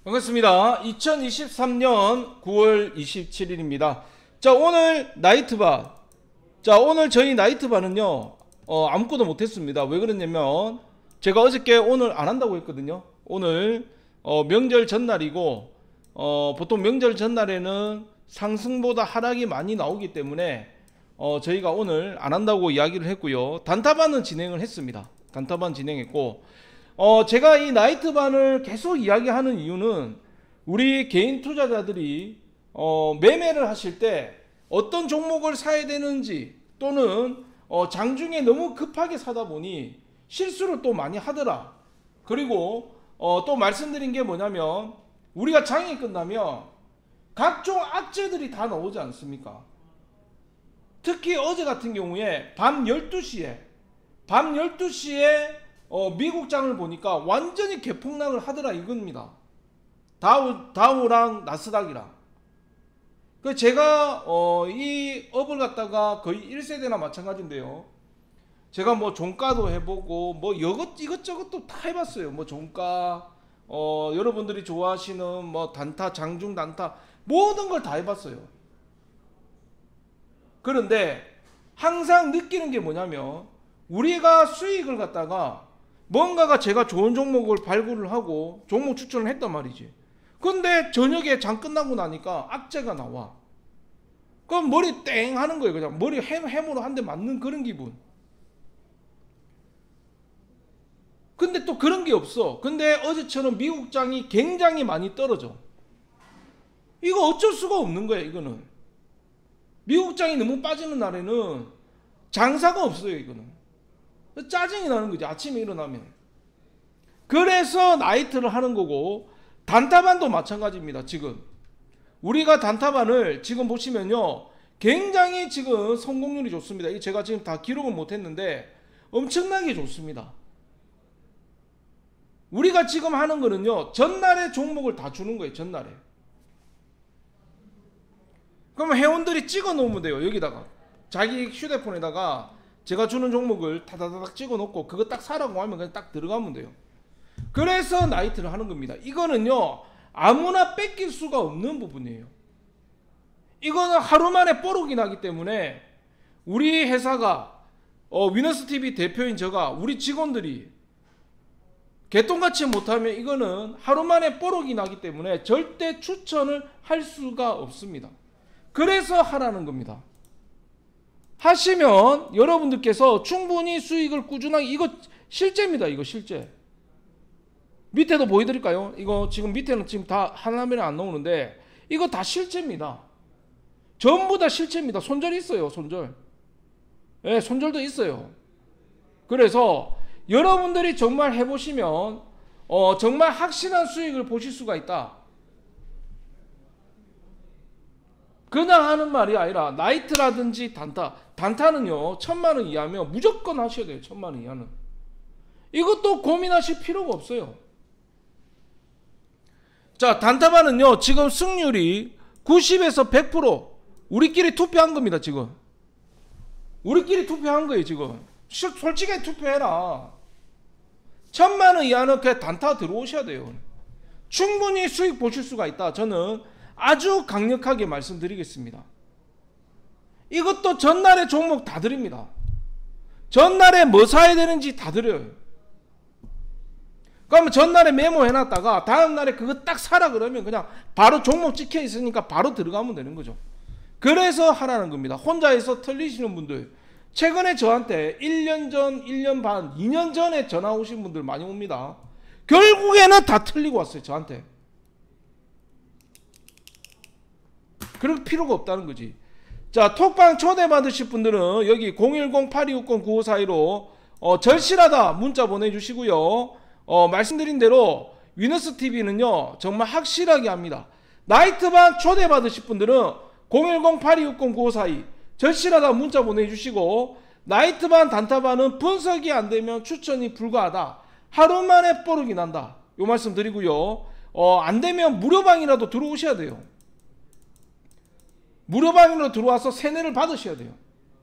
반갑습니다. 2023년 9월 27일입니다. 자, 오늘 나이트바. 자, 오늘 저희 나이트바는요, 아무것도 못했습니다. 왜 그랬냐면, 제가 어저께 오늘 안 한다고 했거든요. 오늘, 명절 전날이고, 보통 명절 전날에는 상승보다 하락이 많이 나오기 때문에, 저희가 오늘 안 한다고 이야기를 했고요. 단타반은 진행을 했습니다. 단타반 진행했고, 제가 이 나이트반을 계속 이야기하는 이유는 우리 개인 투자자들이 매매를 하실 때 어떤 종목을 사야 되는지 또는 장중에 너무 급하게 사다 보니 실수를 또 많이 하더라. 그리고 또 말씀드린 게 뭐냐면 우리가 장이 끝나면 각종 악재들이 다 나오지 않습니까? 특히 어제 같은 경우에 밤 12시에 미국장을 보니까 완전히 개폭락을 하더라 이겁니다. 다우랑 나스닥이랑. 그 제가 이 업을 갖다가 거의 1세대나 마찬가지인데요. 제가 뭐 종가도 해보고 뭐 이것저것도 다 해봤어요. 뭐 종가, 여러분들이 좋아하시는 뭐 단타, 장중 단타 모든 걸 다 해봤어요. 그런데 항상 느끼는 게 뭐냐면 우리가 수익을 갖다가 뭔가가 제가 좋은 종목을 발굴을 하고 종목 추천을 했단 말이지. 근데 저녁에 장 끝나고 나니까 악재가 나와. 그럼 머리 땡 하는 거예요. 그냥 머리 해머로 한 대 맞는 그런 기분. 근데 또 그런 게 없어. 근데 어제처럼 미국장이 굉장히 많이 떨어져. 이거 어쩔 수가 없는 거야 이거는. 미국장이 너무 빠지는 날에는 장사가 없어요 이거는. 짜증이 나는 거지 아침에 일어나면. 그래서 나이트를 하는 거고 단타반도 마찬가지입니다. 지금 우리가 단타반을 지금 보시면요 굉장히 지금 성공률이 좋습니다. 이게 제가 지금 다 기록은 못했는데 엄청나게 좋습니다. 우리가 지금 하는 거는요 전날에 종목을 다 주는 거예요. 전날에. 그러면 회원들이 찍어 놓으면 돼요. 여기다가 자기 휴대폰에다가 제가 주는 종목을 타다다닥 찍어 놓고 그거 딱 사라고 하면 그냥 딱 들어가면 돼요. 그래서 나이트를 하는 겁니다. 이거는요 아무나 뺏길 수가 없는 부분이에요. 이거는 하루 만에 뽀록이 나기 때문에 우리 회사가 위너스TV 대표인 제가 우리 직원들이 개똥같이 못하면 이거는 하루 만에 뽀록이 나기 때문에 절대 추천을 할 수가 없습니다. 그래서 하라는 겁니다. 하시면 여러분들께서 충분히 수익을 꾸준하게, 이거 실제입니다. 이거 실제. 밑에도 보여드릴까요? 이거 지금 밑에는 지금 다 화면에 안 나오는데 이거 다 실제입니다. 전부 다 실제입니다. 손절이 있어요. 손절. 예, 손절도 있어요. 그래서 여러분들이 정말 해보시면 정말 확실한 수익을 보실 수가 있다. 그냥 하는 말이 아니라 나이트라든지 단타는요 1000만원 이하면 무조건 하셔야 돼요. 1000만원 이하는. 이것도 고민하실 필요가 없어요. 자, 단타반은요 지금 승률이 90에서 100% 우리끼리 투표한 겁니다. 지금 우리끼리 투표한 거예요. 지금 솔직하게 투표해라. 1000만원 이하는 그냥 단타 들어오셔야 돼요. 충분히 수익 보실 수가 있다. 저는 아주 강력하게 말씀드리겠습니다. 이것도 전날에 종목 다 드립니다. 전날에 뭐 사야 되는지 다 드려요. 그러면 전날에 메모해놨다가 다음날에 그거 딱 사라 그러면 그냥 바로 종목 찍혀 있으니까 바로 들어가면 되는 거죠. 그래서 하라는 겁니다. 혼자서 틀리시는 분들 최근에 저한테 1년 전, 1년 반, 2년 전에 전화 오신 분들 많이 옵니다. 결국에는 다 틀리고 왔어요. 저한테. 그럴 필요가 없다는 거지. 자, 톡방 초대받으실 분들은 여기 010-8260-9542로 절실하다 문자 보내주시고요. 말씀드린 대로 위너스TV는요 정말 확실하게 합니다. 나이트반 초대받으실 분들은 010-8260-9542 절실하다 문자 보내주시고, 나이트반 단타반은 분석이 안되면 추천이 불가하다. 하루 만에 뽀록이 난다. 요 말씀 드리고요. 안되면 무료방이라도 들어오셔야 돼요. 무료방으로 들어와서 세뇌를 받으셔야 돼요.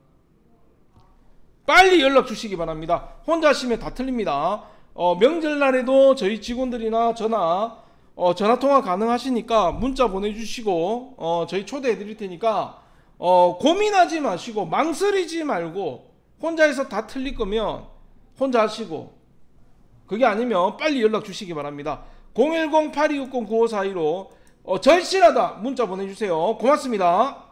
빨리 연락 주시기 바랍니다. 혼자 하시면 다 틀립니다. 명절날에도 저희 직원들이나 저나 전화 통화 가능하시니까 문자 보내주시고 저희 초대해 드릴 테니까 고민하지 마시고 망설이지 말고 혼자해서 다 틀릴 거면 혼자 하시고 그게 아니면 빨리 연락 주시기 바랍니다. 010-8260-9542로 절실하다 문자 보내주세요. 고맙습니다.